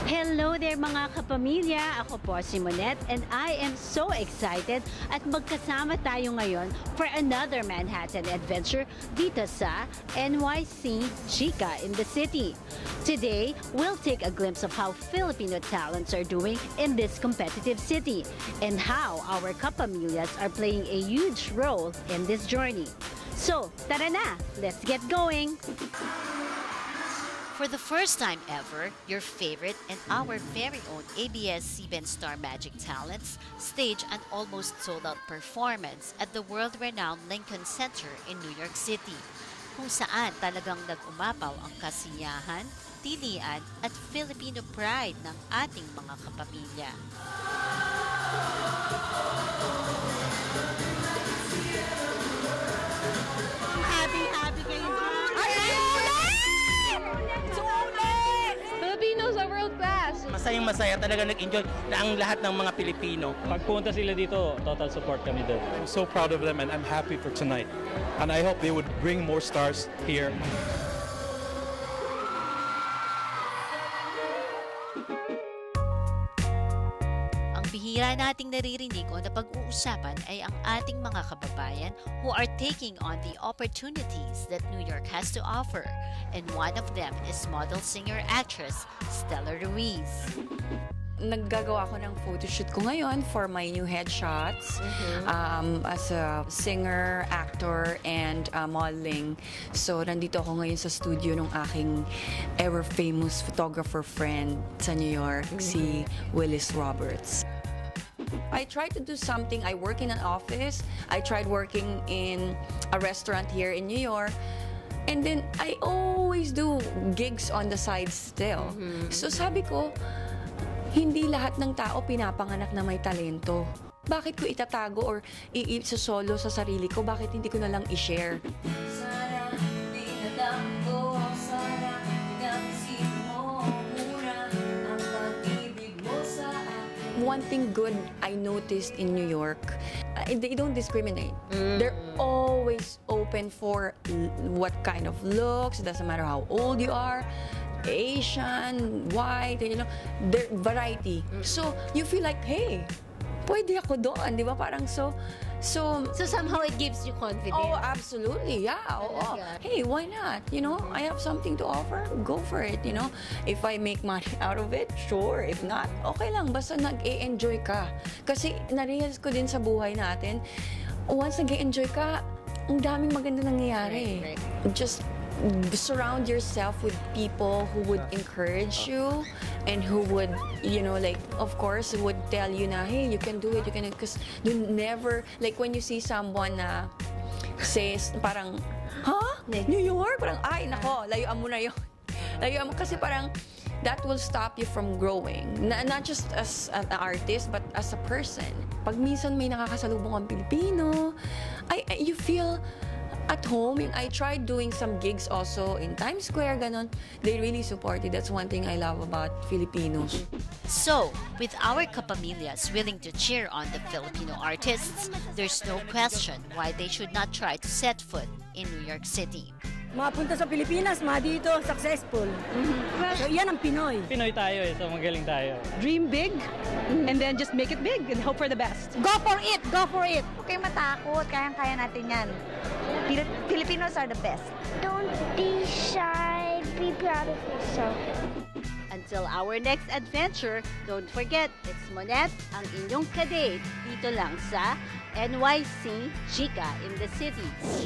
Hello there mga kapamilya! Ako po si Monette and I am so excited at magkasama tayo ngayon for another Manhattan adventure dito sa NYChika in the city. Today, we'll take a glimpse of how Filipino talents are doing in this competitive city and how our kapamilyas are playing a huge role in this journey. So, tara na! Let's get going! For the first time ever, your favorite and our very own abs-cbn Star Magic Talents stage an almost sold-out performance at the world-renowned Lincoln Center in New York City, kung saan talagang nag-umapaw ang kasiyahan, tilian at Filipino pride ng ating mga kapamilya. Happy kayo! Filipinos are world class. Masayang-masaya talaga nag-enjoy na ang lahat ng mga Pilipino. Pagpunta sila dito, total support kami doon. I'm so proud of them and I'm happy for tonight. And I hope they would bring more stars here. Ang bihira nating naririnig o napag-uusapan ay ang ating mga kababayan who are taking on the opportunities that New York has to offer. And one of them is model, singer, actress Stella Ruiz. Naggagawa ako ng photoshoot ko ngayon for my new headshots as a singer, actor, and modeling. So, nandito ako ngayon sa studio ng aking ever-famous photographer friend sa New York, si Willis Roberts. I tried to do something. I work in an office. I tried working in a restaurant here in New York. And then, I always do gigs on the side still. So, sabi ko, hindi lahat ng tao pinapanganak na may talento. Bakit ko itatago or i-solo sa sarili ko? Bakit hindi ko na lang i-share? Sana hindi natakbo, sana naisip mo muna ang pag-ibig mo sa akin. One thing good I noticed in New York, they don't discriminate. They're always open for what kind of looks. It doesn't matter how old you are. Asian, white, you know, their variety. So, you feel like, hey, pwede ako doon, di ba? Parang so somehow it gives you confidence. Oh, absolutely, yeah. Oh. Hey, why not? You know, I have something to offer, go for it, you know. If I make money out of it, sure. If not, okay lang, basta nag-e-enjoy ka. Kasi na-realize ko din sa buhay natin, once nag-e-enjoy ka, ang daming maganda nangyayari. Right. Just surround yourself with people who would encourage you and who would, you know, like, of course, would tell you na, hey, you can do it, because you never, like, when you see someone na says, parang, huh? New York? Parang, ay, nako, layuan mo na yun. Layuan mo, kasi parang, that will stop you from growing. Not just as an artist, but as a person. Pag minsan may nakakasalubong ang Pilipino, you feel at home. I tried doing some gigs also in Times Square, ganon. They really supported. That's one thing I love about Filipinos. So, with our kapamilyas willing to cheer on the Filipino artists, there's no question why they should not try to set foot in New York City. Mapunta sa Pilipinas, dito, successful. So, yan ang Pinoy. Pinoy tayo so magaling tayo. Dream big, and then just make it big and hope for the best. Go for it! Go for it! Huwag kayong matakot. Kayang-kaya natin yan. Filipinos are the best. Don't be shy. Be proud of yourself. Until our next adventure, don't forget, it's Monette, ang inyong kadate, dito lang sa NYChika in the city.